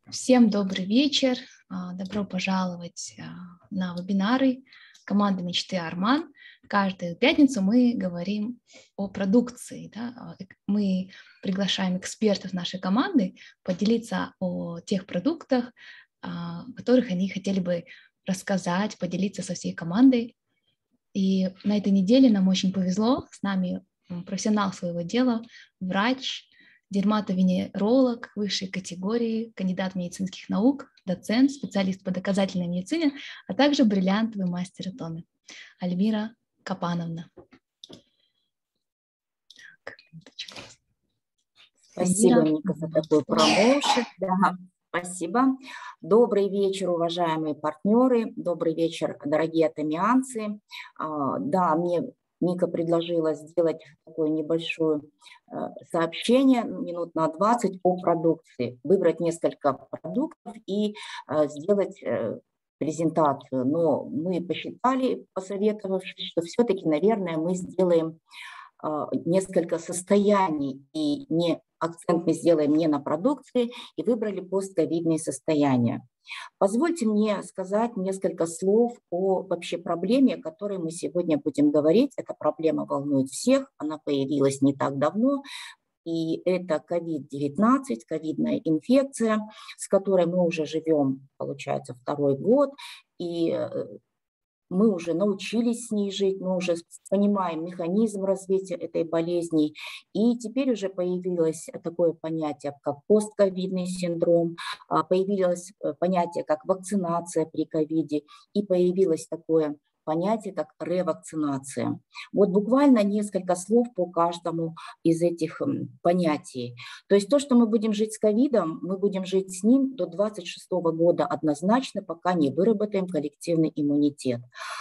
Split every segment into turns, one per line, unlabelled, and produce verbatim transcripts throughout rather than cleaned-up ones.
Всем добрый вечер. Добро пожаловать на вебинары команды «Мечты Арман». Каждую пятницу мы говорим о продукции. Да? Мы приглашаем экспертов нашей команды поделиться о тех продуктах, о которых они хотели бы рассказать, поделиться со всей командой. И на этой неделе нам очень повезло. С нами профессионал своего дела, врач, дерматовенеролог высшей категории, кандидат медицинских наук, доцент, специалист по доказательной медицине, а также бриллиантовый мастер Атоми Альмира Капановна. Так,
спасибо, Ника, за такой промоушен. Да, спасибо. Добрый вечер, уважаемые партнеры. Добрый вечер, дорогие атомианцы. Да, мне Ника предложила сделать такое небольшое э, сообщение минут на двадцать о продукции, выбрать несколько продуктов и э, сделать э, презентацию. Но мы посчитали, посоветовавшись, что все-таки, наверное, мы сделаем э, несколько состояний и не акцент мы сделаем не на продукции и выбрали постковидные состояния. Позвольте мне сказать несколько слов о вообще проблеме, о которой мы сегодня будем говорить. Эта проблема волнует всех, она появилась не так давно, и это ковид девятнадцать, ковидная инфекция, с которой мы уже живем, получается, второй год, и мы уже научились с ней жить, мы уже понимаем механизм развития этой болезни, и теперь уже появилось такое понятие, как постковидный синдром, появилось понятие, как вакцинация при ковиде, и появилось такое понятие, как ревакцинация. Вот буквально несколько слов по каждому из этих понятий. То есть то, что мы будем жить с ковидом, мы будем жить с ним до двадцать шестого года однозначно, пока не выработаем коллективный иммунитет.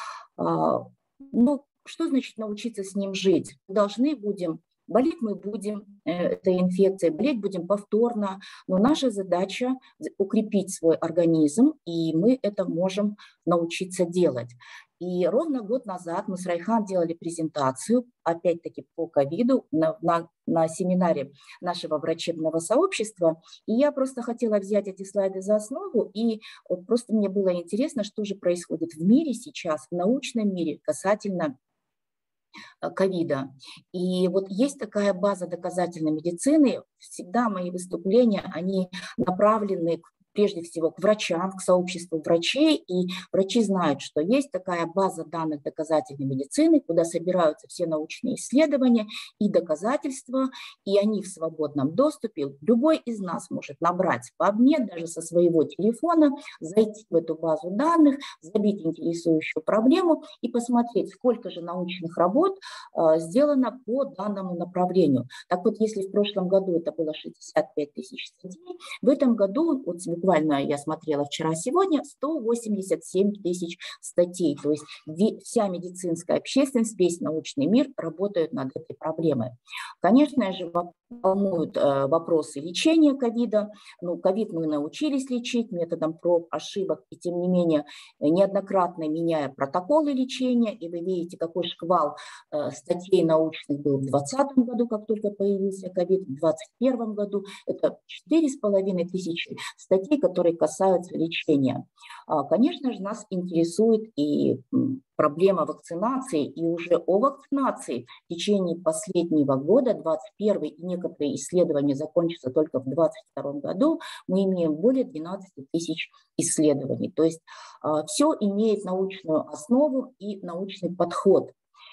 Ну, что значит научиться с ним жить? Мы должны будем болеть мы будем этой инфекцией, болеть будем повторно, но наша задача укрепить свой организм, и мы это можем научиться делать. И ровно год назад мы с Райхан делали презентацию, опять-таки по ковиду, на, на, на семинаре нашего врачебного сообщества. И я просто хотела взять эти слайды за основу, и вот просто мне было интересно, что же происходит в мире сейчас, в научном мире касательно ковида. И вот есть такая база доказательной медицины. Всегда мои выступления, они направлены прежде всего к врачам, к сообществу врачей, и врачи знают, что есть такая база данных доказательной медицины, куда собираются все научные исследования и доказательства, и они в свободном доступе. Любой из нас может набрать по обмен даже со своего телефона, зайти в эту базу данных, забить интересующую проблему и посмотреть, сколько же научных работ э, сделано по данному направлению. Так вот, если в прошлом году это было шестьдесят пять тысяч статей, в этом году, вот буквально я смотрела вчера-сегодня, сто восемьдесят семь тысяч статей. То есть вся медицинская общественность, весь научный мир работают над этой проблемой. Конечно же, волнуют э, вопросы лечения ковида. Ну, ковид мы научились лечить методом проб, ошибок, и тем не менее неоднократно меняя протоколы лечения. И вы видите, какой шквал э, статей научных был в двадцатом году, как только появился ковид, в двадцать первом году. Это четыре с половиной тысячи статей, которые касаются лечения. Конечно же, нас интересует и проблема вакцинации, и уже о вакцинации в течение последнего года, двадцать первый, и некоторые исследования закончатся только в двадцать втором году, мы имеем более двенадцати тысяч исследований. То есть все имеет научную основу и научный подход.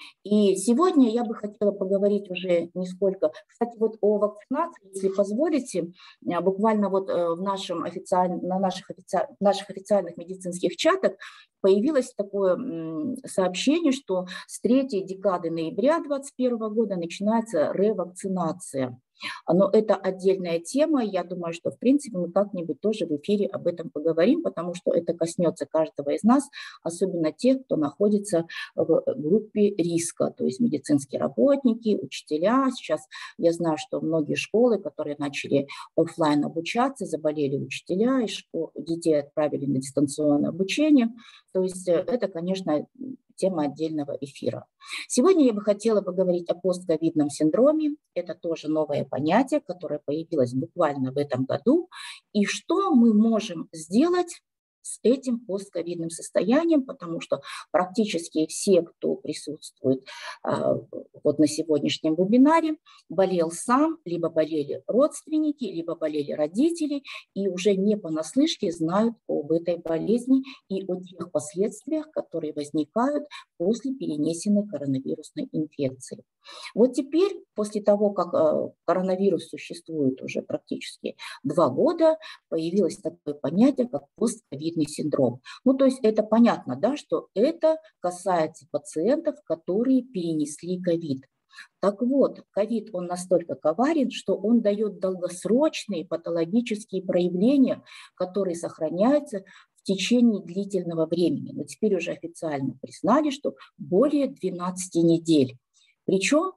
И сегодня я бы хотела поговорить уже не сколько, кстати, вот о вакцинации, если позволите, буквально вот в нашем официаль... на наших, офици... наших официальных медицинских чатах появилось такое сообщение, что с третьей декады ноября две тысячи двадцать первого года начинается ревакцинация. Но это отдельная тема, я думаю, что в принципе мы как-нибудь тоже в эфире об этом поговорим, потому что это коснется каждого из нас, особенно тех, кто находится в группе риска, то есть медицинские работники, учителя. Сейчас я знаю, что многие школы, которые начали офлайн обучаться, заболели учителя, и школ, детей отправили на дистанционное обучение. То есть это, конечно, тема отдельного эфира. Сегодня я бы хотела поговорить о постковидном синдроме. Это тоже новое понятие, которое появилось буквально в этом году. И что мы можем сделать с этим постковидным состоянием, потому что практически все, кто присутствует а, вот на сегодняшнем вебинаре, болел сам, либо болели родственники, либо болели родители, и уже не понаслышке знают об этой болезни и о тех последствиях, которые возникают после перенесенной коронавирусной инфекции. Вот теперь, после того, как а, коронавирус существует уже практически два года, появилось такое понятие, как постковидный синдром. Ну, то есть это понятно, да, что это касается пациентов, которые перенесли ковид. Так вот, ковид, он настолько коварен, что он дает долгосрочные патологические проявления, которые сохраняются в течение длительного времени. Но теперь уже официально признали, что более двенадцати недель. Причем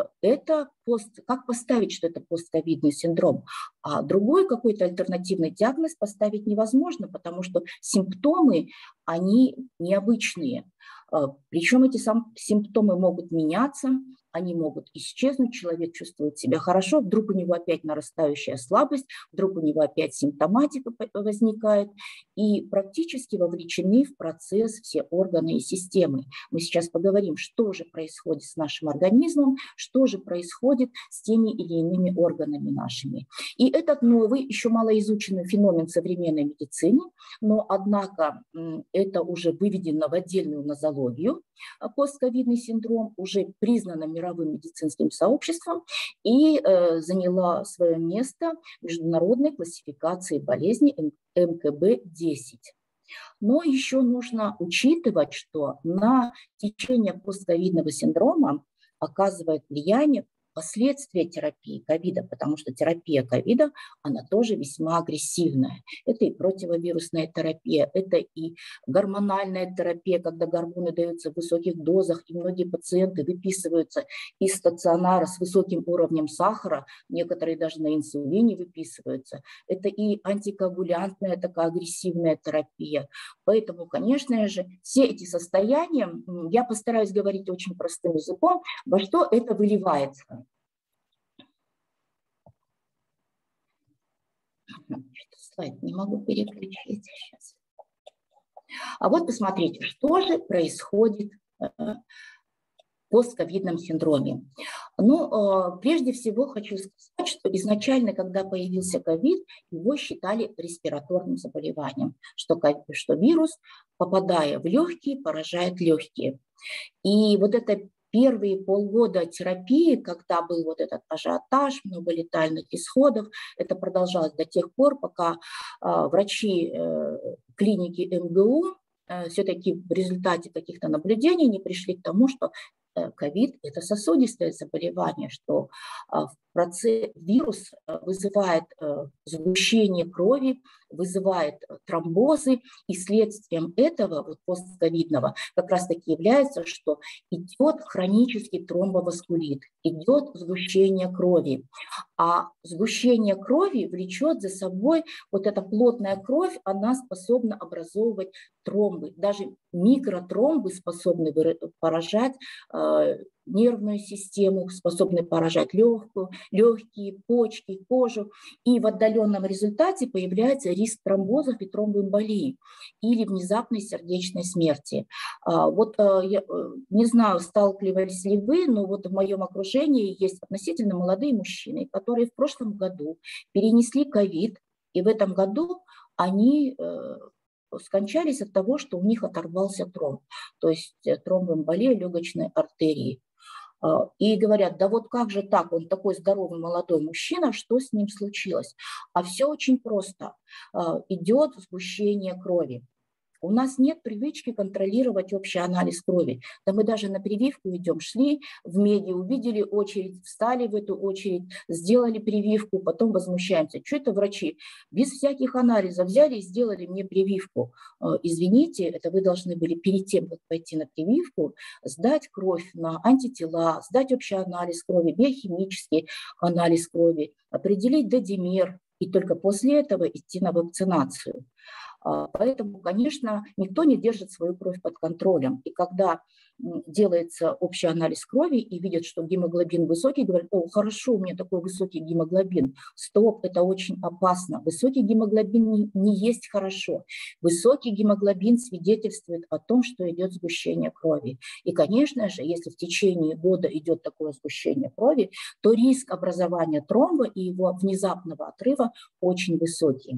это пост, как поставить, что это постковидный симптом? А другой какой-то альтернативный диагноз поставить невозможно, потому что симптомы, они необычные. Причем эти симптомы могут меняться, они могут исчезнуть, человек чувствует себя хорошо, вдруг у него опять нарастающая слабость, вдруг у него опять симптоматика возникает, и практически вовлечены в процесс все органы и системы. Мы сейчас поговорим, что же происходит с нашим организмом, что же происходит с теми или иными органами нашими. И этот новый, еще малоизученный феномен в современной медицине, но, однако, это уже выведено в отдельную нозологию, постковидный синдром, уже признано мировым медицинским сообществом и э, заняла свое место в международной классификации болезней эм ка бэ десять. Но еще нужно учитывать, что на течение постковидного синдрома оказывает влияние последствия терапии ковида, потому что терапия ковида, она тоже весьма агрессивная. Это и противовирусная терапия, это и гормональная терапия, когда гормоны даются в высоких дозах, и многие пациенты выписываются из стационара с высоким уровнем сахара, некоторые даже на инсулине выписываются. Это и антикоагулянтная такая агрессивная терапия. Поэтому, конечно же, все эти состояния, я постараюсь говорить очень простым языком, во что это выливается. Слайд не могу переключить сейчас. А вот посмотрите, что же происходит в постковидном синдроме. Ну, прежде всего хочу сказать, что изначально, когда появился ковид, его считали респираторным заболеванием, что, что вирус, попадая в легкие, поражает легкие. И вот это первые полгода терапии, когда был вот этот ажиотаж, много летальных исходов, это продолжалось до тех пор, пока э, врачи э, клиники эм гэ у э, все-таки в результате каких-то наблюдений не пришли к тому, что ковид – это сосудистое заболевание, что в процессе вирус вызывает сгущение крови, вызывает тромбозы, и следствием этого, вот постковидного, как раз-таки является, что идет хронический тромбоваскулит, идет сгущение крови. А сгущение крови влечет за собой, вот эта плотная кровь, она способна образовывать тромбы. Даже микротромбы способны поражать э, нервную систему, способны поражать легкую, легкие, почки, кожу. И в отдаленном результате появляется риск тромбозов и тромбоэмболии или внезапной сердечной смерти. А, вот а, я не знаю, сталкивались ли вы, но вот в моем окружении есть относительно молодые мужчины, которые в прошлом году перенесли ковид, и в этом году они э, скончались от того, что у них оторвался тромб, то есть тромбоэмболия легочной артерии. И говорят, да вот как же так, он такой здоровый молодой мужчина, что с ним случилось? А все очень просто. Идет сгущение крови. У нас нет привычки контролировать общий анализ крови. Да мы даже на прививку идем, шли в меди, увидели очередь, встали в эту очередь, сделали прививку, потом возмущаемся. Что это врачи? Без всяких анализов взяли и сделали мне прививку. Извините, это вы должны были перед тем, как пойти на прививку, сдать кровь на антитела, сдать общий анализ крови, биохимический анализ крови, определить додимер, и только после этого идти на вакцинацию. Поэтому, конечно, никто не держит свою кровь под контролем. И когда делается общий анализ крови и видят, что гемоглобин высокий, говорят: о, хорошо, у меня такой высокий гемоглобин. Стоп, это очень опасно. Высокий гемоглобин не, не есть хорошо. Высокий гемоглобин свидетельствует о том, что идет сгущение крови. И, конечно же, если в течение года идет такое сгущение крови, то риск образования тромба и его внезапного отрыва очень высокий.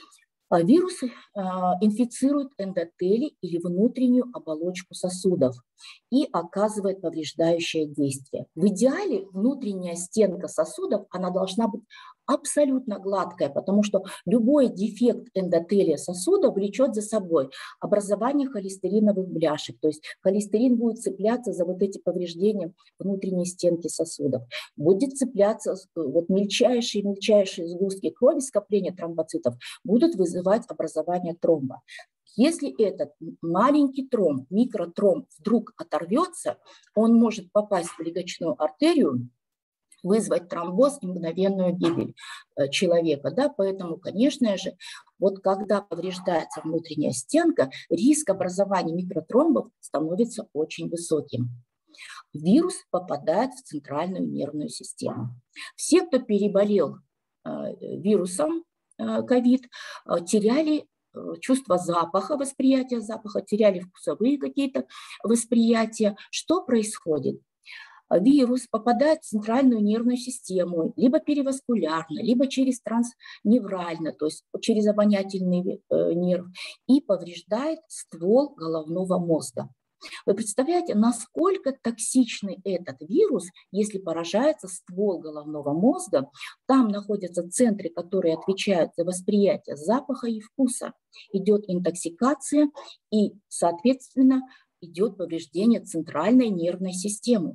Вирус э, инфицирует эндотелий или внутреннюю оболочку сосудов и оказывает повреждающее действие. В идеале внутренняя стенка сосудов, она должна быть абсолютно гладкая, потому что любой дефект эндотелия сосуда влечет за собой образование холестериновых бляшек, то есть холестерин будет цепляться за вот эти повреждения внутренней стенки сосудов, будет цепляться, вот мельчайшие-мельчайшие сгустки крови, скопления тромбоцитов будут вызывать образование тромба. Если этот маленький тромб, микротромб вдруг оторвется, он может попасть в легочную артерию, вызвать тромбоз и мгновенную гибель человека. Да? Поэтому, конечно же, вот когда повреждается внутренняя стенка, риск образования микротромбов становится очень высоким. Вирус попадает в центральную нервную систему. Все, кто переболел э, вирусом ковид, э, теряли чувство запаха, восприятие запаха, теряли вкусовые какие-то восприятия. Что происходит? Вирус попадает в центральную нервную систему либо переваскулярно, либо через трансневрально, то есть через обонятельный э, нерв, и повреждает ствол головного мозга. Вы представляете, насколько токсичный этот вирус, если поражается ствол головного мозга? Там находятся центры, которые отвечают за восприятие запаха и вкуса. Идет интоксикация и, соответственно, идет повреждение центральной нервной системы.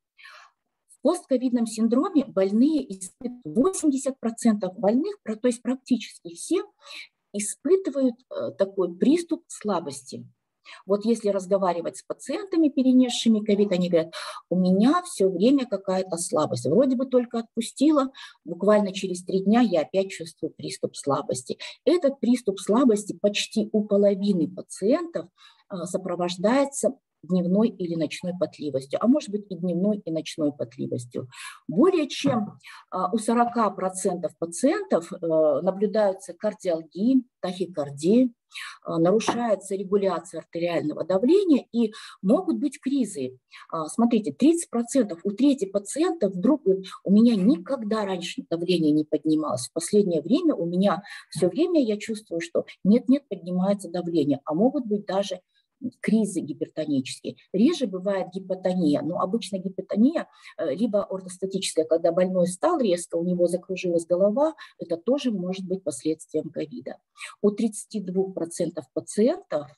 В постковидном синдроме больные испытывают, восемьдесят процентов больных, то есть практически все, испытывают такой приступ слабости. Вот если разговаривать с пациентами, перенесшими ковид, они говорят: у меня все время какая-то слабость. Вроде бы только отпустила, буквально через три дня я опять чувствую приступ слабости. Этот приступ слабости почти у половины пациентов сопровождается дневной или ночной потливостью, а может быть и дневной, и ночной потливостью. Более чем у сорока процентов пациентов наблюдаются кардиалгии, тахикардии, нарушается регуляция артериального давления и могут быть кризы. Смотрите, тридцать процентов у трети пациентов вдруг говорит: у меня никогда раньше давление не поднималось. В последнее время у меня все время я чувствую, что нет-нет, поднимается давление, а могут быть даже кризы гипертонические. Реже бывает гипотония, но обычно гипотония либо ортостатическая, когда больной встал резко, у него закружилась голова, это тоже может быть последствием ковида. У тридцати двух процентов пациентов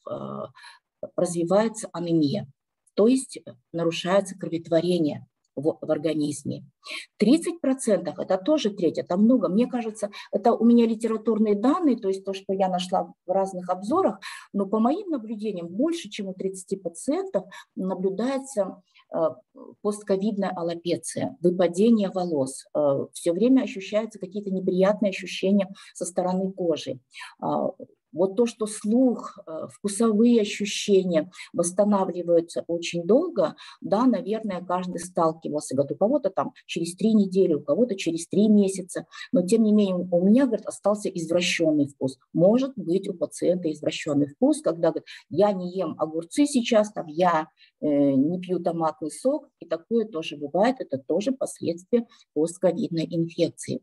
развивается анемия, то есть нарушается кроветворение в, в организме. тридцать процентов, это тоже треть, это много. Мне кажется, это у меня литературные данные, то есть то, что я нашла в разных обзорах, но по моим наблюдениям больше, чем у тридцати пациентов наблюдается э, постковидная аллопеция, выпадение волос. Э, все время ощущаются какие-то неприятные ощущения со стороны кожи. Э, Вот то, что слух, вкусовые ощущения восстанавливаются очень долго, да, наверное, каждый сталкивался. Говорит, у кого-то там через три недели, у кого-то через три месяца. Но, тем не менее, у меня, говорит, остался извращенный вкус. Может быть, у пациента извращенный вкус, когда, говорит, я не ем огурцы сейчас, там, я э, не пью томатный сок. И такое тоже бывает. Это тоже последствия постковидной инфекции.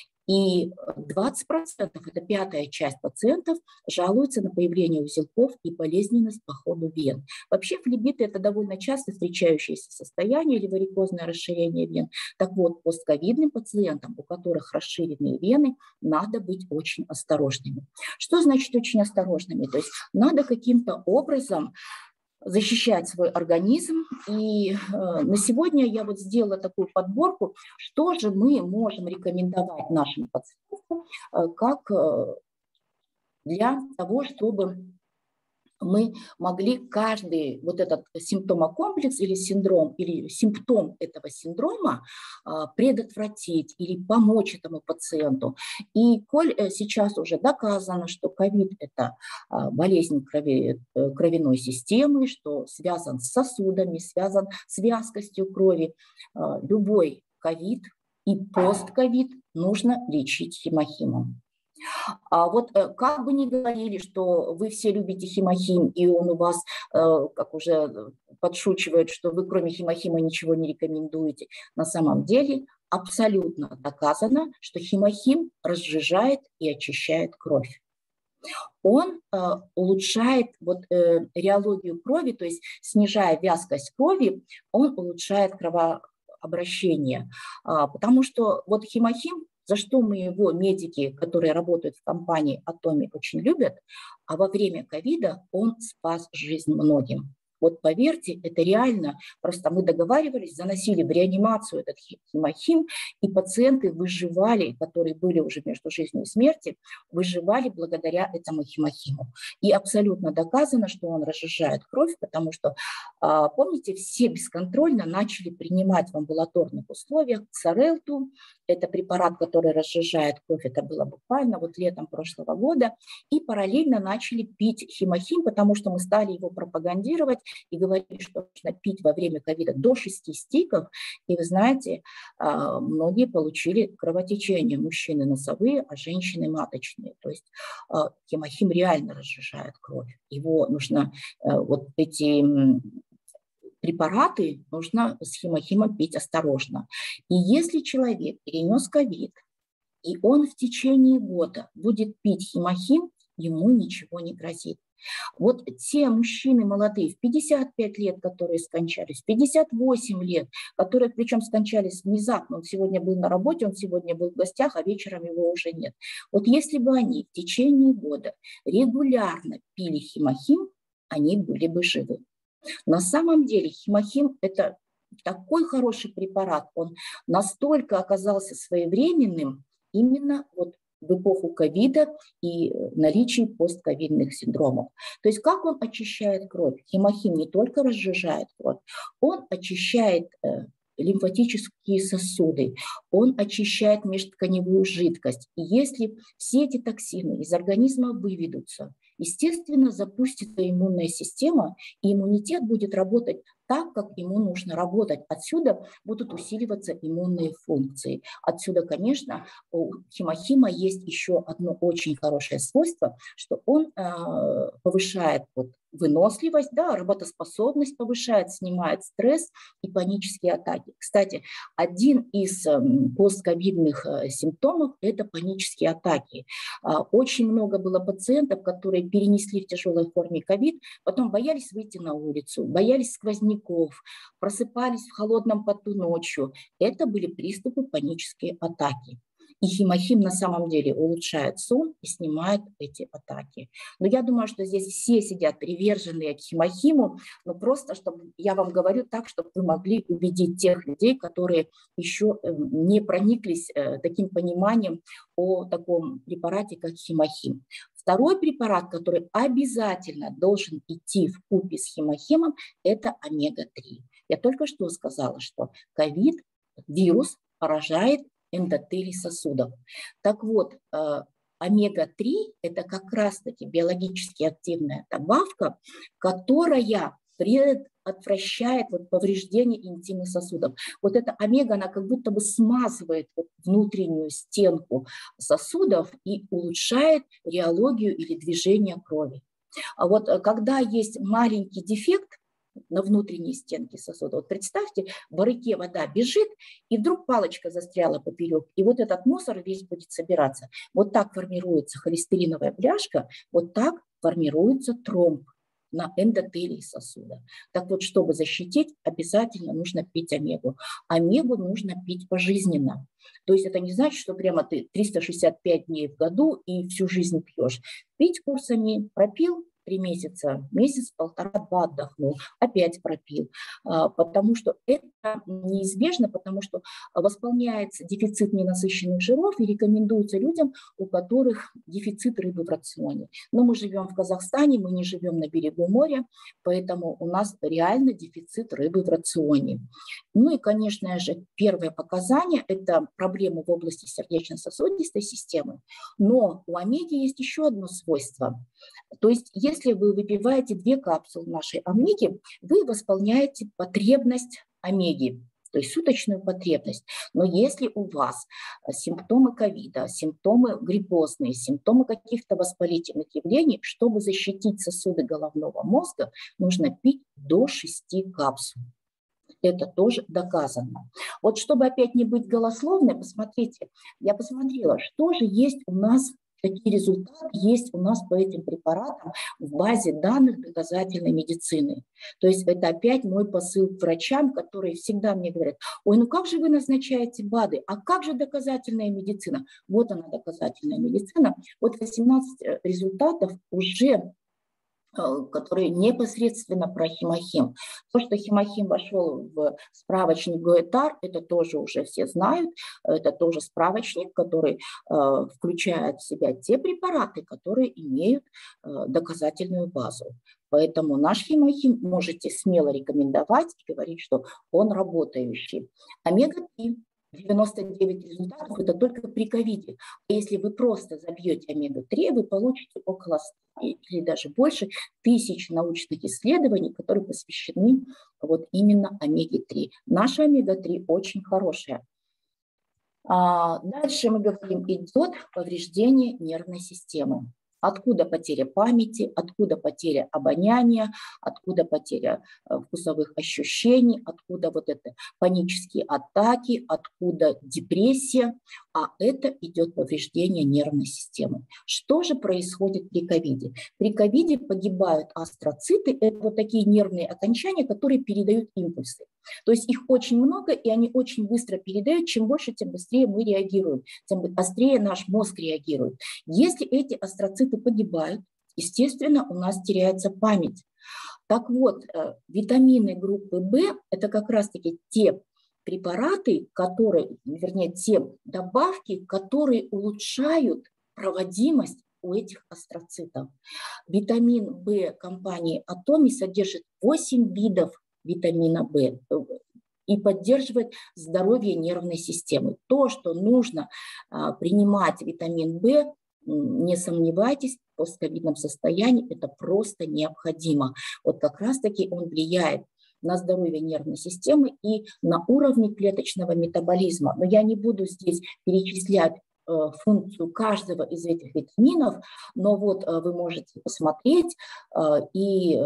И двадцать процентов, это пятая часть пациентов, жалуются на появление узелков и болезненность по ходу вен. Вообще флебиты – это довольно часто встречающееся состояние или варикозное расширение вен. Так вот, постковидным пациентам, у которых расширенные вены, надо быть очень осторожными. Что значит очень осторожными? То есть надо каким-то образом защищать свой организм. И э, на сегодня я вот сделала такую подборку, что же мы можем рекомендовать нашим пациентам э, как э, для того, чтобы мы могли каждый вот этот симптомокомплекс или синдром, или симптом этого синдрома предотвратить или помочь этому пациенту. И коль сейчас уже доказано, что ковид – это болезнь крови, кровяной системы, что связан с сосудами, связан с вязкостью крови, любой ковид и постковид нужно лечить хемохимом. А вот как бы ни говорили, что вы все любите хемохим, и он у вас, как уже подшучивает, что вы кроме хемохима ничего не рекомендуете, на самом деле абсолютно доказано, что хемохим разжижает и очищает кровь. Он э, улучшает вот, э, реологию крови, то есть снижая вязкость крови, он улучшает кровообращение, а, потому что вот хемохим, за что мы его, медики, которые работают в компании Атоми, очень любят, а во время ковида он спас жизнь многим. Вот поверьте, это реально. Просто мы договаривались, заносили в реанимацию этот хемохим, и пациенты выживали, которые были уже между жизнью и смертью, выживали благодаря этому хемохиму. И абсолютно доказано, что он разжижает кровь, потому что, помните, все бесконтрольно начали принимать в амбулаторных условиях Xarelto. Это препарат, который разжижает кровь, это было буквально вот летом прошлого года, и параллельно начали пить хемохим, потому что мы стали его пропагандировать и говорили, что нужно пить во время ковида до шести стиков, и вы знаете, многие получили кровотечение, мужчины носовые, а женщины маточные, то есть хемохим реально разжижает кровь, его нужно, вот эти препараты нужно с хемохимом пить осторожно. И если человек перенес ковид, и он в течение года будет пить хемохим, ему ничего не грозит. Вот те мужчины молодые, в пятьдесят пять лет, которые скончались, в пятьдесят восемь лет, которые причем скончались внезапно, он сегодня был на работе, он сегодня был в гостях, а вечером его уже нет. Вот если бы они в течение года регулярно пили хемохим, они были бы живы. На самом деле хемохим – это такой хороший препарат, он настолько оказался своевременным именно вот в эпоху ковида и наличии постковидных синдромов. То есть как он очищает кровь? Хемохим не только разжижает кровь, он очищает э, лимфатические сосуды, он очищает межтканевую жидкость. И если все эти токсины из организма выведутся, естественно, запустится иммунная система, и иммунитет будет работать так, как ему нужно работать. Отсюда будут усиливаться иммунные функции. Отсюда, конечно, у хемохима есть еще одно очень хорошее свойство, что он э, повышает вот, выносливость, да, работоспособность повышает, снимает стресс и панические атаки. Кстати, один из э, постковидных э, симптомов – это панические атаки. Э, очень много было пациентов, которые перенесли в тяжелой форме ковид, потом боялись выйти на улицу, боялись сквозняков, просыпались в холодном поту ночью. Это были приступы панической атаки. И хемохим на самом деле улучшает сон и снимает эти атаки. Но я думаю, что здесь все сидят приверженные к хемохиму, но просто, чтобы я вам говорю так, чтобы вы могли убедить тех людей, которые еще не прониклись таким пониманием о таком препарате, как хемохим. Второй препарат, который обязательно должен идти вкупе с хемохимом, это омега три. Я только что сказала, что ковид, вирус поражает эндотелий сосудов. Так вот, омега три – это как раз-таки биологически активная добавка, которая предотвращает вот повреждение интимных сосудов. Вот эта омега, она как будто бы смазывает вот внутреннюю стенку сосудов и улучшает реологию или движение крови. А вот когда есть маленький дефект на внутренней стенке сосуда, вот представьте, в реке вода бежит, и вдруг палочка застряла поперек, и вот этот мусор весь будет собираться. Вот так формируется холестериновая бляшка, вот так формируется тромб на эндотелии сосуда. Так вот, чтобы защитить, обязательно нужно пить омегу. Омегу нужно пить пожизненно. То есть это не значит, что прямо ты триста шестьдесят пять дней в году и всю жизнь пьешь. Пить курсами пропил, три месяца, месяц-полтора-два отдохнул, опять пропил, потому что это неизбежно, потому что восполняется дефицит ненасыщенных жиров и рекомендуется людям, у которых дефицит рыбы в рационе. Но мы живем в Казахстане, мы не живем на берегу моря, поэтому у нас реально дефицит рыбы в рационе. Ну и, конечно же, первое показание – это проблемы в области сердечно-сосудистой системы, но у омеги есть еще одно свойство. То есть, если вы выпиваете две капсулы нашей омеги, вы восполняете потребность омеги, то есть суточную потребность. Но если у вас симптомы ковида, симптомы гриппозные, симптомы каких-то воспалительных явлений, чтобы защитить сосуды головного мозга, нужно пить до шести капсул. Это тоже доказано. Вот чтобы опять не быть голословной, посмотрите, я посмотрела, что же есть у нас, какие результаты есть у нас по этим препаратам в базе данных доказательной медицины. То есть это опять мой посыл к врачам, которые всегда мне говорят: ой, ну как же вы назначаете БАДы, а как же доказательная медицина? Вот она, доказательная медицина. Вот восемнадцать результатов уже, которые непосредственно про химохим. То, что химохим вошел в справочник ГОЭТАР, это тоже уже все знают, это тоже справочник, который э, включает в себя те препараты, которые имеют э, доказательную базу. Поэтому наш химохим можете смело рекомендовать и говорить, что он работающий. омега три. девяносто девять результатов – это только при ковиде. Если вы просто забьете омега три, вы получите около ста или даже больше тысяч научных исследований, которые посвящены вот именно омеге три. Наша омега три очень хорошая. А дальше мы говорим, идет повреждение нервной системы. Откуда потеря памяти, откуда потеря обоняния, откуда потеря э, вкусовых ощущений, откуда вот это панические атаки, откуда депрессия, а это идет повреждение нервной системы. Что же происходит при ковиде? При ковиде погибают астроциты, это вот такие нервные окончания, которые передают импульсы. То есть их очень много, и они очень быстро передают. Чем больше, тем быстрее мы реагируем, тем быстрее наш мозг реагирует. Если эти астроциты погибают, естественно, у нас теряется память. Так вот, витамины группы В – это как раз-таки те препараты, которые, вернее, те добавки, которые улучшают проводимость у этих астроцитов. Витамин В компании Атоми содержит восемь видов витамина В и поддерживает здоровье нервной системы. То, что нужно а, принимать витамин В, не сомневайтесь, в постковидном состоянии это просто необходимо. Вот как раз-таки он влияет на здоровье нервной системы и на уровне клеточного метаболизма. Но я не буду здесь перечислять э, функцию каждого из этих витаминов, но вот э, вы можете посмотреть э, и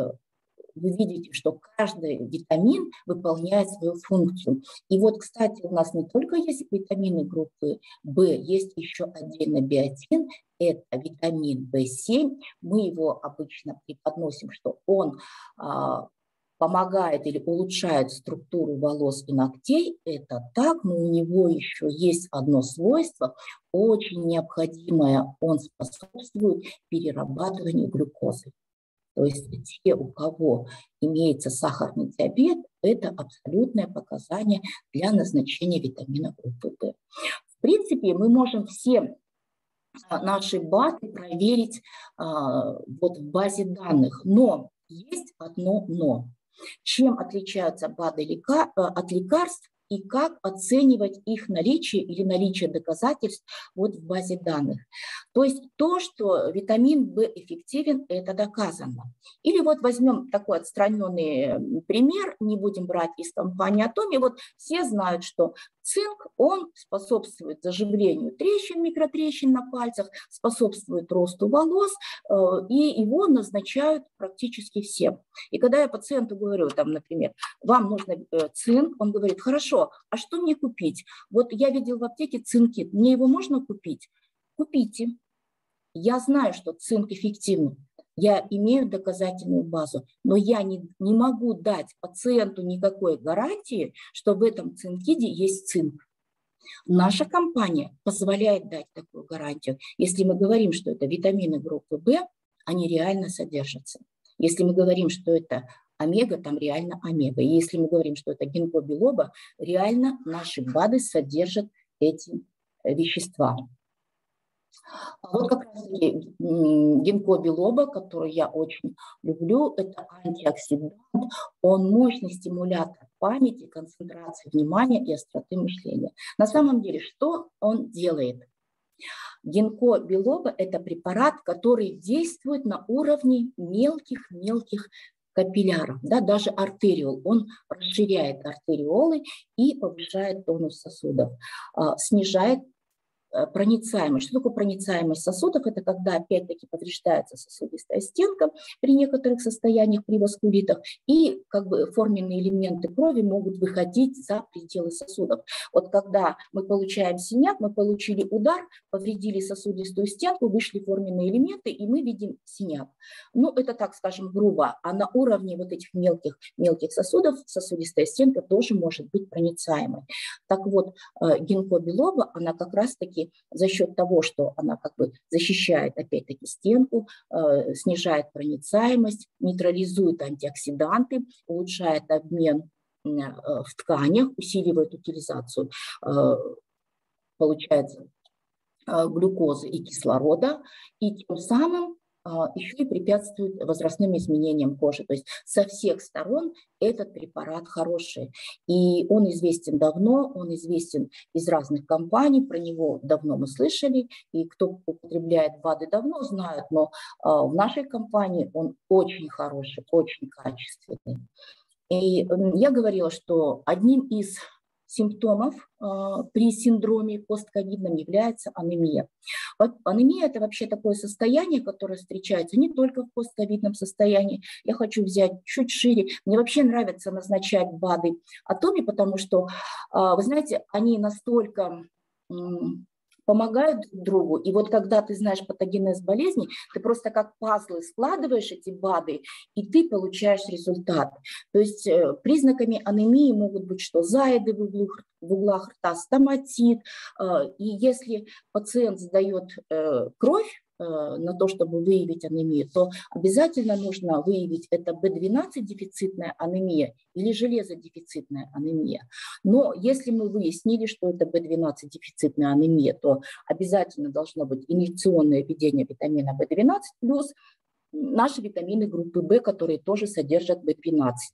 вы видите, что каждый витамин выполняет свою функцию. И вот, кстати, у нас не только есть витамины группы В, есть еще отдельно биотин, это витамин В семь. Мы его обычно преподносим, что он а, помогает или улучшает структуру волос и ногтей. Это так, но у него еще есть одно свойство, очень необходимое. Он способствует перерабатыванию глюкозы. То есть те, у кого имеется сахарный диабет, это абсолютное показание для назначения витамина группы В. В принципе, мы можем все наши БАДы проверить а, вот в базе данных, но есть одно но. Чем отличаются БАДы от лекарств и как оценивать их наличие или наличие доказательств вот в базе данных. То есть то, что витамин В эффективен, это доказано. Или вот возьмем такой отстраненный пример, не будем брать из компании Атоми. Вот все знают, что цинк, он способствует заживлению трещин, микротрещин на пальцах, способствует росту волос, и его назначают практически все. И когда я пациенту говорю, там, например, вам нужен цинк, он говорит, хорошо, а что мне купить? Вот я видел в аптеке цинкит, мне его можно купить? Купите. Я знаю, что цинк эффективный, я имею доказательную базу, но я не, не могу дать пациенту никакой гарантии, что в этом цинкиде есть цинк. Наша компания позволяет дать такую гарантию. Если мы говорим, что это витамины группы В, они реально содержатся. Если мы говорим, что это омега, там реально омега. И если мы говорим, что это гинко билоба, реально наши БАДы содержат эти вещества. А вот как раз таки гинко билоба, который я очень люблю, это антиоксидант. Он мощный стимулятор памяти, концентрации внимания и остроты мышления. На самом деле, что он делает? Гинко билоба – это препарат, который действует на уровне мелких-мелких капилляров, да, даже артериол. Он расширяет артериолы и повышает тонус сосудов, снижает проницаемость. Что такое проницаемость сосудов? Это когда опять-таки повреждается сосудистая стенка при некоторых состояниях, при васкулитах, и как бы форменные элементы крови могут выходить за пределы сосудов. Вот когда мы получаем синяк, мы получили удар, повредили сосудистую стенку, вышли форменные элементы, и мы видим синяк. Ну, это так, скажем, грубо. А на уровне вот этих мелких, мелких сосудов сосудистая стенка тоже может быть проницаемой. Так вот, гинко билоба, она как раз-таки за счет того, что она как бы защищает, опять-таки, стенку, э, снижает проницаемость, нейтрализует антиоксиданты, улучшает обмен э, в тканях, усиливает утилизацию, э, получается, э, глюкозы и кислорода, и тем самым еще и препятствует возрастным изменениям кожи. То есть со всех сторон этот препарат хороший. И он известен давно, он известен из разных компаний, про него давно мы слышали, и кто употребляет БАДы давно знают, но в нашей компании он очень хороший, очень качественный. И я говорила, что одним из симптомов э, при синдроме постковидном является анемия. Вот анемия – это вообще такое состояние, которое встречается не только в постковидном состоянии. Я хочу взять чуть шире. Мне вообще нравится назначать БАДы Атоми, потому что, э, вы знаете, они настолько э, помогают друг другу. И вот когда ты знаешь патогенез болезни, ты просто как пазлы складываешь эти БАДы, и ты получаешь результат. То есть э, признаками анемии могут быть что? Заеды в, углу, в углах рта, стоматит. Э, и если пациент сдает э, кровь э, на то, чтобы выявить анемию, то обязательно нужно выявить, это бэ двенадцать дефицитная анемия или железодефицитная анемия. Но если мы выяснили, что это бэ двенадцать дефицитная анемия, то обязательно должно быть инъекционное введение витамина бэ двенадцать плюс наши витамины группы В, которые тоже содержат бэ двенадцать.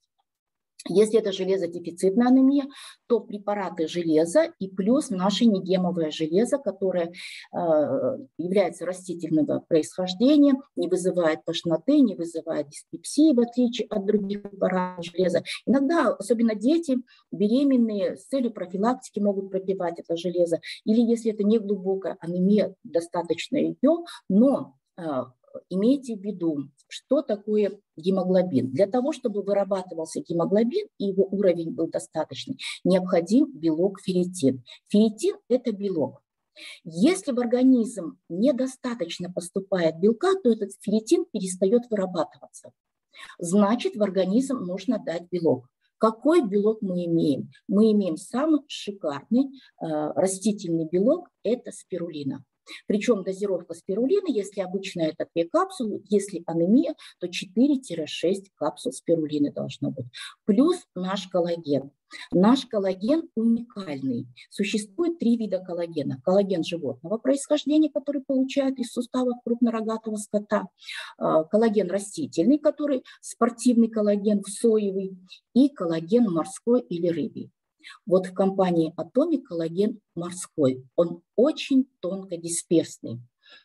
Если это железодефицитная анемия, то препараты железа и плюс наше негемовое железо, которое э, является растительного происхождения, не вызывает тошноты, не вызывает диспепсии, в отличие от других препаратов железа. Иногда, особенно дети, беременные, с целью профилактики могут пропивать это железо. Или если это не глубокая анемия, достаточно ее, но э, имейте в виду, что такое гемоглобин. Для того, чтобы вырабатывался гемоглобин и его уровень был достаточный, необходим белок ферритин. Ферритин – это белок. Если в организм недостаточно поступает белка, то этот ферритин перестает вырабатываться. Значит, в организм нужно дать белок. Какой белок мы имеем? Мы имеем самый шикарный э, растительный белок – это спирулина. Причем дозировка спирулины, если обычно это две капсулы, если анемия, то четыре-шесть капсул спирулины должно быть. Плюс наш коллаген. Наш коллаген уникальный. Существует три вида коллагена. Коллаген животного происхождения, который получают из суставов крупнорогатого скота. Коллаген растительный, который спортивный коллаген, соевый. И коллаген морской или рыбий. Вот в компании Atomic коллаген морской, он очень тонкодисперсный.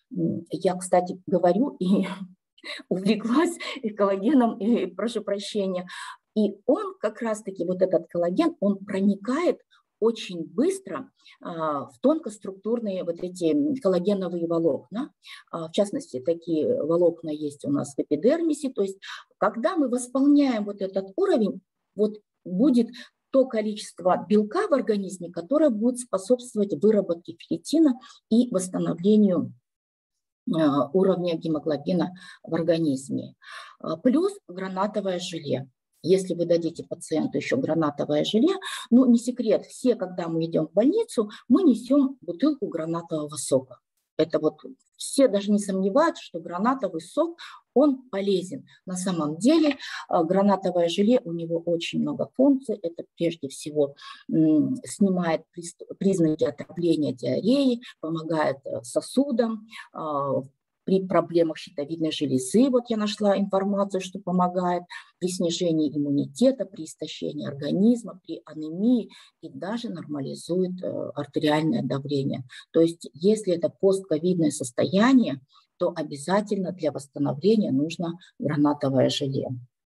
Я, кстати, говорю и увлеклась и коллагеном, и прошу прощения. И он как раз-таки, вот этот коллаген, он проникает очень быстро а, в тонкоструктурные вот эти коллагеновые волокна. А, в частности, такие волокна есть у нас в эпидермисе. То есть, когда мы восполняем вот этот уровень, вот будет то количество белка в организме, которое будет способствовать выработке ферритина и восстановлению э, уровня гемоглобина в организме. Плюс гранатовое желе. Если вы дадите пациенту еще гранатовое желе, ну не секрет, все, когда мы идем в больницу, мы несем бутылку гранатового сока. Это вот все даже не сомневаются, что гранатовый сок, он полезен. На самом деле гранатовое желе, у него очень много функций. Это прежде всего снимает признаки отравления, диареи, помогает сосудам, при проблемах щитовидной железы, вот я нашла информацию, что помогает при снижении иммунитета, при истощении организма, при анемии и даже нормализует артериальное давление. То есть если это постковидное состояние, то обязательно для восстановления нужно гранатовое желе.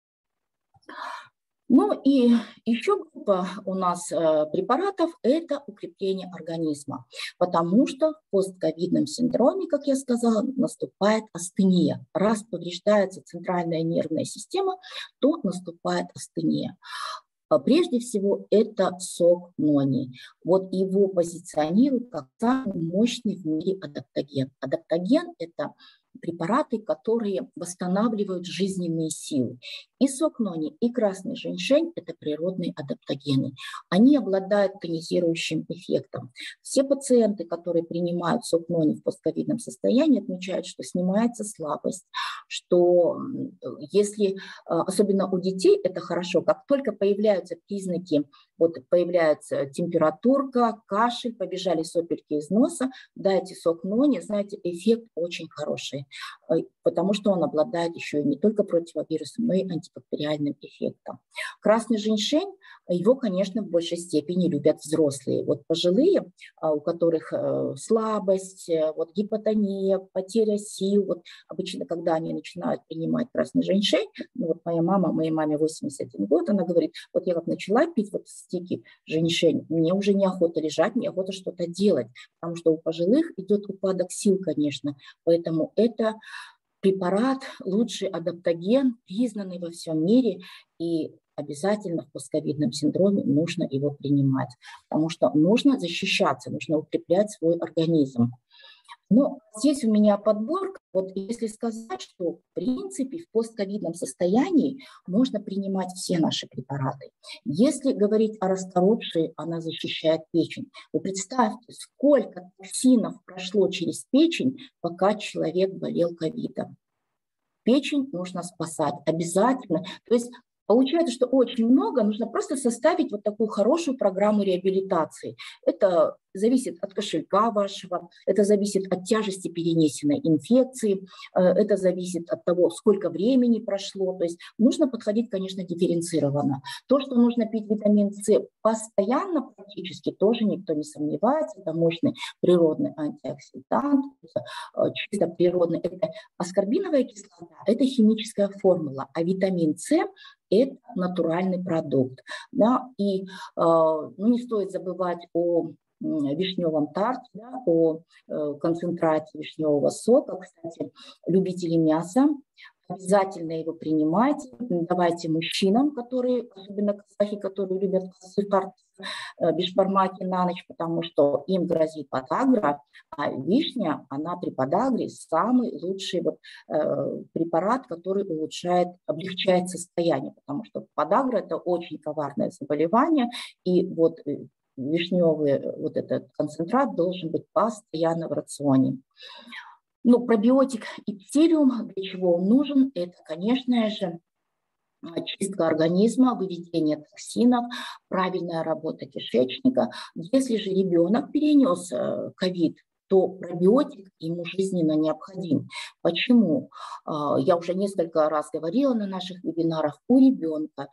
Ну и еще группа у нас э, препаратов – это укрепление организма, потому что в постковидном синдроме, как я сказала, наступает астения. Раз повреждается центральная нервная система, то наступает астения. Прежде всего, это сок нони. Вот его позиционируют как самый мощный в мире адаптоген. Адаптоген – это препараты, которые восстанавливают жизненные силы. И сок нони, и красный женьшень – это природные адаптогены. Они обладают тонизирующим эффектом. Все пациенты, которые принимают сок нони в постковидном состоянии, отмечают, что снимается слабость, что если, особенно у детей, это хорошо, как только появляются признаки, вот появляется температурка, кашель, побежали сопельки из носа, дайте сок нони, знаете, эффект очень хороший, потому что он обладает еще и не только противовирусным, но и антибактериальным эффектом. Красный женьшень, его, конечно, в большей степени любят взрослые. Вот пожилые, у которых слабость, вот гипотония, потеря сил, вот обычно, когда они начинают принимать красный женьшень, ну вот моя мама, моей маме восемьдесят один год, она говорит, вот я как начала пить вот стики женьшень, мне уже неохота лежать, мне охота что-то делать, потому что у пожилых идет упадок сил, конечно, поэтому это препарат, лучший адаптоген, признанный во всем мире, и обязательно в постковидном синдроме нужно его принимать, потому что нужно защищаться, нужно укреплять свой организм. Но здесь у меня подборка. Вот если сказать, что в принципе в постковидном состоянии можно принимать все наши препараты. Если говорить о расторопшей, она защищает печень. Вы представьте, сколько токсинов прошло через печень, пока человек болел ковидом. Печень нужно спасать обязательно. То есть получается, что очень много, нужно просто составить вот такую хорошую программу реабилитации. Это зависит от кошелька вашего, это зависит от тяжести перенесенной инфекции, это зависит от того, сколько времени прошло. То есть нужно подходить, конечно, дифференцированно. То, что нужно пить витамин С постоянно практически, тоже никто не сомневается. Это мощный природный антиоксидант, чисто природный. Это аскорбиновая кислота, это химическая формула, а витамин С – это натуральный продукт. Да? И ну, не стоит забывать о вишневом тарте, да, о э, концентрате вишневого сока. Кстати, любители мяса, обязательно его принимайте. Давайте мужчинам, которые, особенно казахи, которые любят тарт, э, бешбармаки на ночь, потому что им грозит подагра, а вишня, она при подагре самый лучший вот, э, препарат, который улучшает, облегчает состояние, потому что подагра – это очень коварное заболевание, и вот вишневый вот этот концентрат должен быть постоянно в рационе. Ну, пробиотик эпителиум, для чего он нужен? Это, конечно же, чистка организма, выведение токсинов, правильная работа кишечника. Если же ребенок перенес ковид, то пробиотик ему жизненно необходим. Почему? Я уже несколько раз говорила на наших вебинарах, у ребенка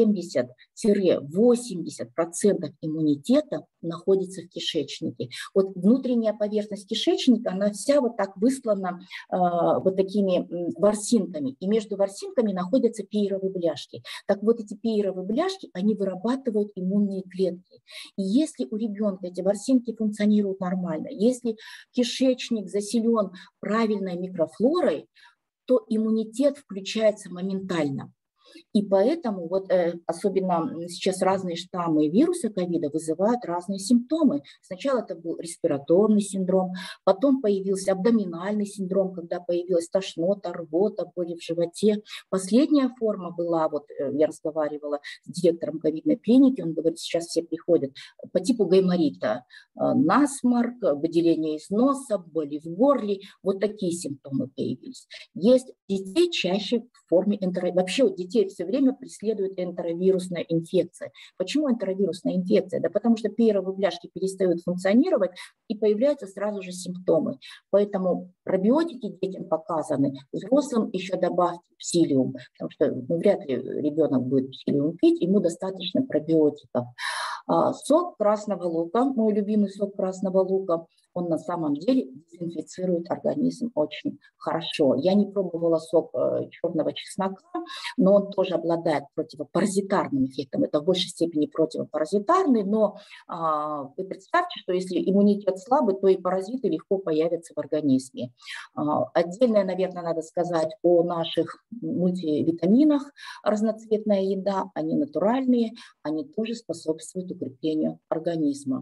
семьдесят-восемьдесят процентов иммунитета находится в кишечнике. Вот внутренняя поверхность кишечника, она вся вот так выслана э, вот такими ворсинками. И между ворсинками находятся пиеровые бляшки. Так вот эти пиеровые бляшки, они вырабатывают иммунные клетки. И если у ребенка эти ворсинки функционируют нормально, если кишечник заселен правильной микрофлорой, то иммунитет включается моментально. И поэтому вот э, особенно сейчас разные штаммы вируса ковида вызывают разные симптомы. Сначала это был респираторный синдром, потом появился абдоминальный синдром, когда появилась тошнота, рвота, боли в животе. Последняя форма была, вот э, я разговаривала с директором ковидной клиники, он говорит, сейчас все приходят по типу гайморита, э, насморк, выделение из носа, боли в горле, вот такие симптомы появились. Есть детей чаще в форме энтеровируса. Вообще у детей все время преследует энтеровирусная инфекция. Почему энтеровирусная инфекция? Да потому что перовые бляшки перестают функционировать и появляются сразу же симптомы. Поэтому пробиотики детям показаны, взрослым еще добавьте псилиум, потому что ну, вряд ли ребенок будет псилиум пить, ему достаточно пробиотиков. А, сок красного лука, мой любимый сок красного лука, он на самом деле дезинфицирует организм очень хорошо. Я не пробовала сок э, черного чеснока, но он тоже обладает противопаразитарным эффектом. Это в большей степени противопаразитарный, но э, вы представьте, что если иммунитет слабый, то и паразиты легко появятся в организме. Э, отдельно, наверное, надо сказать о наших мультивитаминах. Разноцветная еда, они натуральные, они тоже способствуют укреплению организма.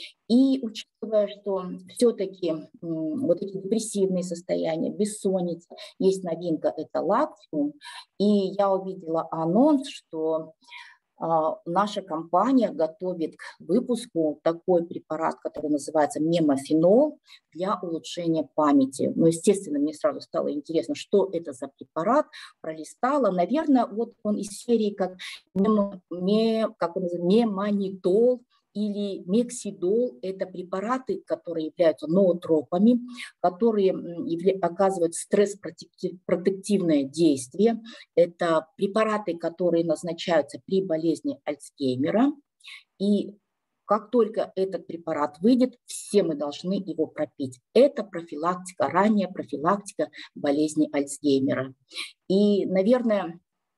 И учитывая, что все-таки вот эти депрессивные состояния, бессонница, есть новинка, это лактиум, и я увидела анонс, что а, наша компания готовит к выпуску такой препарат, который называется мемофенол для улучшения памяти. Ну, естественно, мне сразу стало интересно, что это за препарат, пролистала. Наверное, вот он из серии как, мем, мем, как он называется, меманидол, или мексидол – это препараты, которые являются ноотропами, которые оказывают стресс-протективное действие. Это препараты, которые назначаются при болезни Альцгеймера. И как только этот препарат выйдет, все мы должны его пропить. Это профилактика, ранняя профилактика болезни Альцгеймера. И, наверное,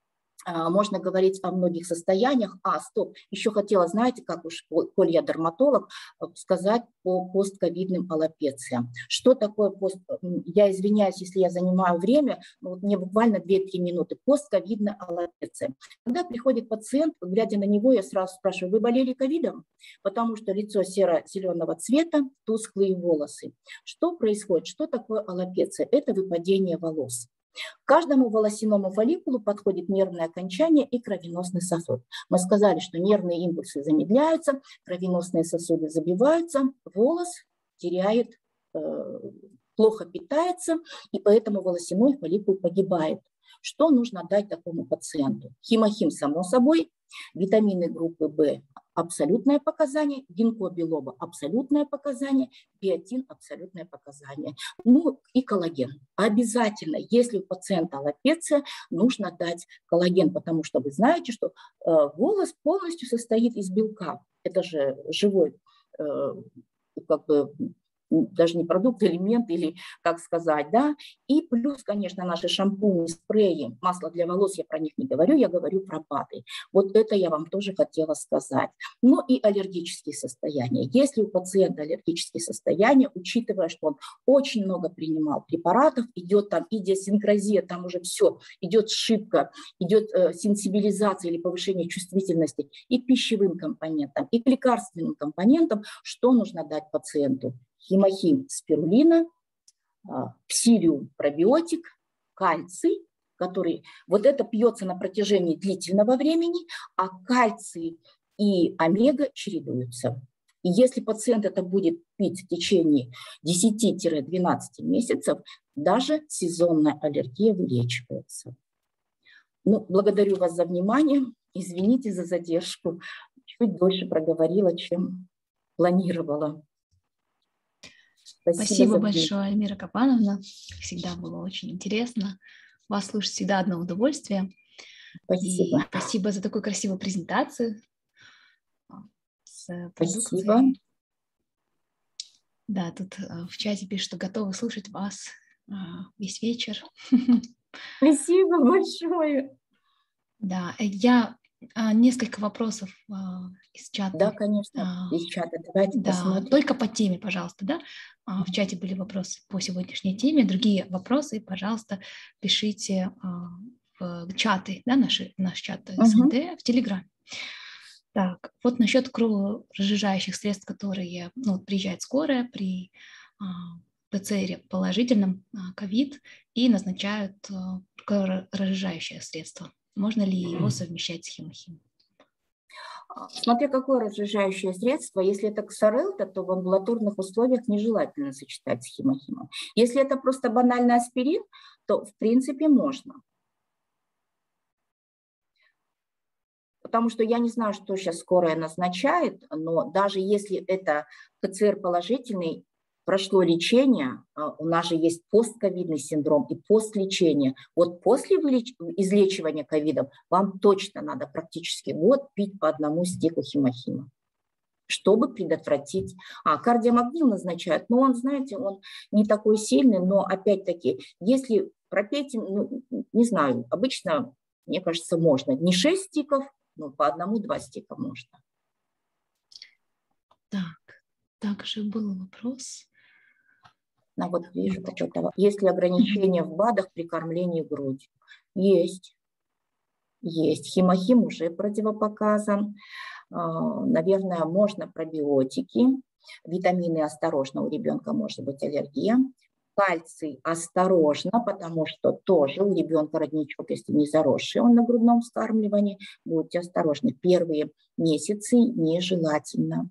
можно говорить о многих состояниях. А, стоп, еще хотела, знаете, как уж, коль я дерматолог, сказать по постковидным аллопециям. Что такое пост... Я извиняюсь, если я занимаю время, но вот мне буквально две-три минуты. Постковидная аллопеция. Когда приходит пациент, глядя на него, я сразу спрашиваю, вы болели ковидом? Потому что лицо серо-зеленого цвета, тусклые волосы. Что происходит? Что такое аллопеция? Это выпадение волос. К каждому волосяному фолликулу подходит нервное окончание и кровеносный сосуд. Мы сказали, что нервные импульсы замедляются, кровеносные сосуды забиваются, волос теряет, э, плохо питается, и поэтому волосяной фолликул погибает. Что нужно дать такому пациенту? Химохим, само собой, витамины группы В – абсолютное показание, гинкобилоба – абсолютное показание, биотин – абсолютное показание. Ну и коллаген. Обязательно, если у пациента аллопеция, нужно дать коллаген, потому что вы знаете, что э, волос полностью состоит из белка. Это же живой, э, как бы, даже не продукт, элемент или как сказать, да. И плюс, конечно, наши шампуни, спреи, масло для волос, я про них не говорю, я говорю про БАДы. Вот это я вам тоже хотела сказать. Ну и аллергические состояния. Если у пациента аллергические состояния, учитывая, что он очень много принимал препаратов, идет там идиосинкразия, там уже все, идет сшибка, идет э, сенсибилизация или повышение чувствительности и к пищевым компонентам, и к лекарственным компонентам, что нужно дать пациенту? Химохим спирулина, псилиум пробиотик, кальций, который вот это пьется на протяжении длительного времени, а кальций и омега чередуются. И если пациент это будет пить в течение десяти-двенадцати месяцев, даже сезонная аллергия вылечивается. Ну, благодарю вас за внимание. Извините за задержку. Чуть дольше проговорила, чем планировала.
Спасибо, Спасибо большое, Альмира Капановна. Всегда было очень интересно. Вас слушать всегда одно удовольствие.
Спасибо.
И спасибо за такую красивую презентацию с продукцией.
Спасибо.
Да, тут в чате пишут, что готовы слушать вас весь вечер.
Спасибо большое.
Да, я несколько вопросов из чата.
Да, конечно, из чата. Давайте
да,
посмотрим.
Только по теме, пожалуйста, да. В чате были вопросы по сегодняшней теме. Другие вопросы, пожалуйста, пишите в в чаты, да, наши, наш чат СНТ uh-huh. в Телеграме. Так, вот насчет кроворазжижающих средств, которые, ну, приезжает скорая при а, ПЦР положительном ковид и назначают а, кроворазжижающее средство. Можно ли его совмещать с хемохимией?
Смотря какое разжижающее средство, если это ксарелта, то в амбулаторных условиях нежелательно сочетать с хемохимом. Если это просто банальный аспирин, то в принципе можно. Потому что я не знаю, что сейчас скорая назначает, но даже если это ПЦР положительный, прошло лечение, у нас же есть постковидный синдром и постлечение. Вот после излечивания ковидом вам точно надо практически год пить по одному стику хемохима, чтобы предотвратить. А кардиомагнил назначают, но он, знаете, он не такой сильный, но опять-таки, если пропейте, ну, не знаю, обычно, мне кажется, можно. Не шесть стиков, но по одному-два стика можно.
Так, также был вопрос.
Ну, вот вижу какой-то. Есть ли ограничения в БАДах при кормлении грудью? Есть. Есть. Хемохим уже противопоказан. Наверное, можно пробиотики. Витамины осторожно, у ребенка может быть аллергия. Кальций осторожно, потому что тоже у ребенка родничок, если не заросший он на грудном вскармливании, будьте осторожны. Первые месяцы нежелательно.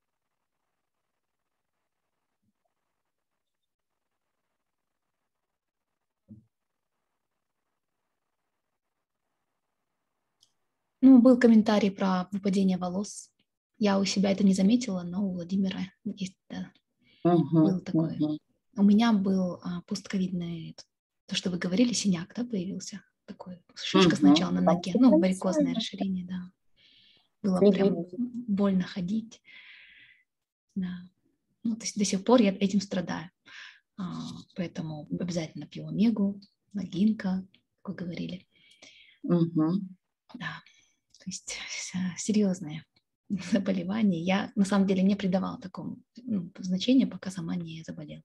Ну, был комментарий про выпадение волос. Я у себя это не заметила, но у Владимира есть, да, uh-huh, был такой. Uh-huh. У меня был а, постковидный, то, что вы говорили, синяк, да, появился такой. Шишка uh-huh. сначала на ноге, ну, варикозное расширение, да. Было uh-huh. прям больно ходить. Да. Ну, то есть до сих пор я этим страдаю. А, поэтому обязательно пью омегу, нагинка, как вы говорили.
Uh-huh.
Да. То есть серьезное заболевание. Я на самом деле не придавала такому, ну, значения, пока сама не заболела.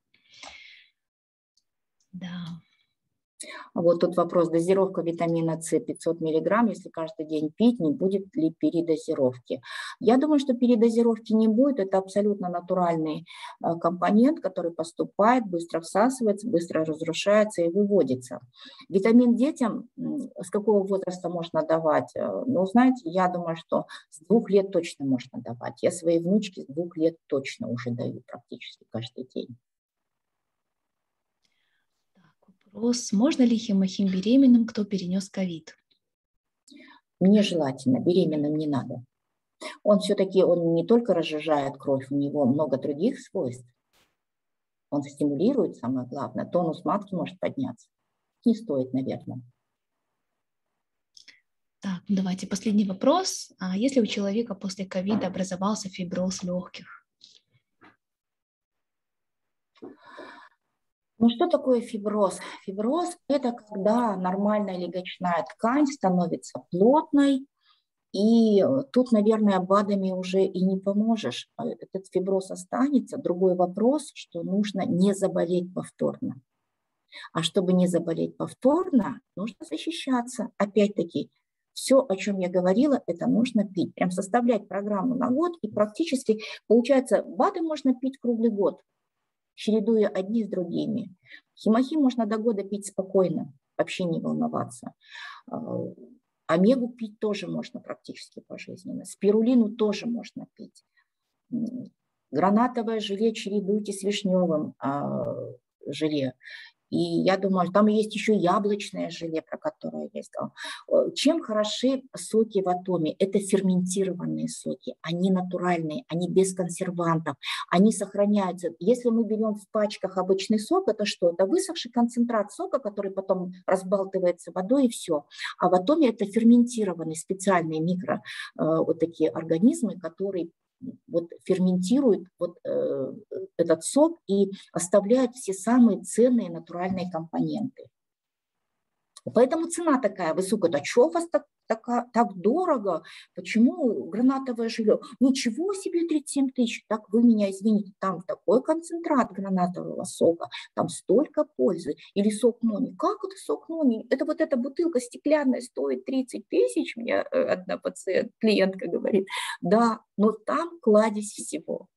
Да.
Вот тут вопрос. Дозировка витамина С пятьсот миллиграмм, если каждый день пить, не будет ли передозировки? Я думаю, что передозировки не будет. Это абсолютно натуральный компонент, который поступает, быстро всасывается, быстро разрушается и выводится. Витамин детям с какого возраста можно давать? Ну, знаете, я думаю, что с двух лет точно можно давать. Я своей внучке с двух лет точно уже даю практически каждый день.
Вопрос. Можно ли хемохим беременным, кто перенес ковид?
Нежелательно, беременным не надо. Он все-таки, он не только разжижает кровь, у него много других свойств. Он стимулирует, самое главное, тонус матки может подняться. Не стоит, наверное.
Так, давайте последний вопрос. А если у человека после ковида образовался фиброз легких?
Ну, что такое фиброз? Фиброз – это когда нормальная легочная ткань становится плотной, и тут, наверное, БАДами уже и не поможешь. Этот фиброз останется. Другой вопрос, что нужно не заболеть повторно. А чтобы не заболеть повторно, нужно защищаться. Опять-таки, все, о чем я говорила, это нужно пить. Прям составлять программу на год, и практически, получается, БАДы можно пить круглый год, чередуя одни с другими. Хемохим можно до года пить спокойно, вообще не волноваться. Омегу пить тоже можно практически пожизненно. Спирулину тоже можно пить. Гранатовое желе чередуйте с вишневым желе. И я думаю, там есть еще яблочное желе, про которое я сказала. Чем хороши соки в Атоме? Это ферментированные соки. Они натуральные, они без консервантов, они сохраняются. Если мы берем в пачках обычный сок, это что? Это высохший концентрат сока, который потом разбалтывается водой, и все. А в Атоме это ферментированные специальные микро вот такие организмы, которые вот ферментирует вот, э, этот сок и оставляет все самые ценные натуральные компоненты. Поэтому цена такая высокая. А что у вас так так, так дорого, почему гранатовое жилье? Ничего себе тридцать семь тысяч, так вы меня извините, там такой концентрат гранатового сока, там столько пользы. Или сок Нони. Как это сок Нони? Это вот эта бутылка стеклянная стоит тридцать тысяч, мне одна пациент, клиентка говорит. Да, но там кладезь всего.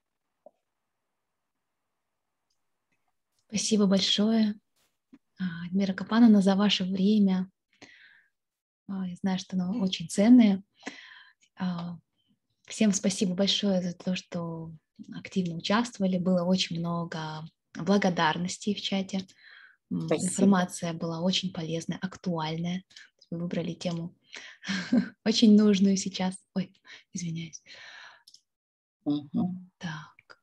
Спасибо большое, Альмира Капановна, за ваше время. Я знаю, что оно очень ценное. Всем спасибо большое за то, что активно участвовали. Было очень много благодарностей в чате. Спасибо. Информация была очень полезная, актуальная. Вы выбрали тему очень нужную сейчас. Ой, извиняюсь.
Угу.
Так.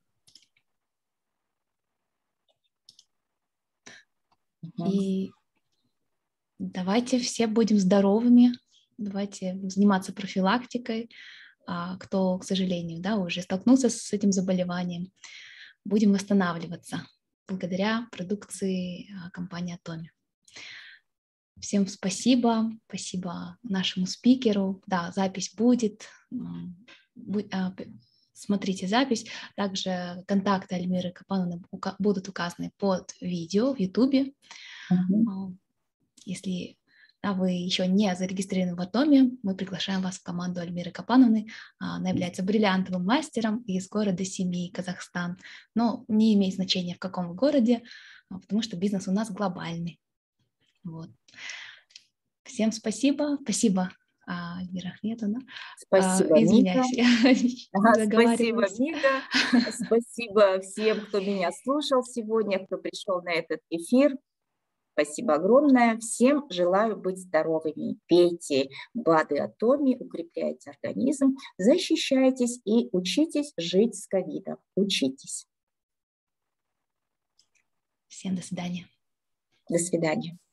Угу.
И давайте все будем здоровыми, давайте заниматься профилактикой. Кто, к сожалению, да, уже столкнулся с этим заболеванием, будем восстанавливаться благодаря продукции компании Атоми. Всем спасибо, спасибо нашему спикеру. Да, запись будет, смотрите запись. Также контакты Альмиры Капановны будут указаны под видео в Ютубе. Uh-huh. Если да, вы еще не зарегистрированы в Атоме, мы приглашаем вас в команду Альмиры Капановны. Она является бриллиантовым мастером из города Семей, Казахстан. Но не имеет значения, в каком городе, потому что бизнес у нас глобальный. Вот. Всем спасибо. Спасибо, Альмира Ахметовна.
Спасибо,
а, извиняюсь,
Мига. Спасибо, Мига. Спасибо всем, кто меня слушал сегодня, кто пришел на этот эфир. Спасибо огромное. Всем желаю быть здоровыми. Пейте БАДы Атоми, укрепляйте организм, защищайтесь и учитесь жить с ковидом. Учитесь.
Всем до свидания.
До свидания.